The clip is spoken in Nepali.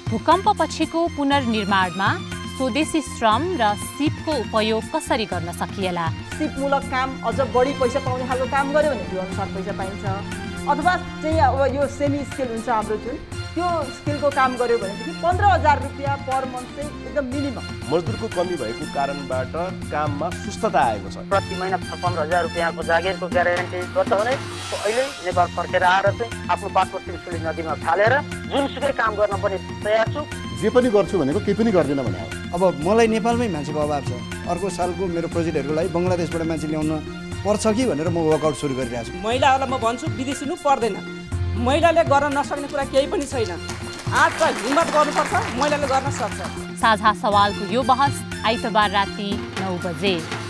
भूकम्पपछिको पुनर्निर्माणमा स्वदेशी श्रम र सिपको उपयोग कसरी गर्न सकिएला? सिपमूलक काम अझ बढी पैसा पाउने खालको काम गर्यो भने त्यो अनुसार पैसा पाइन्छ। अथवा चाहिँ अब यो सेमी स्किल हुन्छ हाम्रो जुन त्यो स्किलको काम गर्यो भनेदेखि 15,000 रुपियाँ पर मन्थ चाहिँ एकदम मिनिमम। मजदुरको कमी भएको कारणबाट काममा सुस्तता आएको छ। प्रति महिना 55,000 रुपियाँको जागिरको ग्यारेन्टी गर्छ भने अहिले नेपाल फर्केर आएर चाहिँ आफ्नो पासपोर्ट त्रिशुली नदीमा फालेर जुनसुकै काम गर्न पनि तयार छु। जे पनि गर्छु भनेको केही पनि गर्दिन भने अब मलाई नेपालमै मान्छेको अभाव छ। अर्को सालको मेरो प्रोजेक्टहरूको लागि बङ्गलादेशबाट मान्छे ल्याउन पर्छ कि भनेर म वर्कआउट सुरु गरिरहेको छु। महिलाहरूलाई म भन्छु विदेशिनु पर्दैन। महिलाले गर्न नसक्ने कुरा केही पनि छैन। आज त हिम्मत गर्नुपर्छ, महिलाले गर्न सक्छ। साझा सवालको यो बहस आइतबार राति 9 बजे।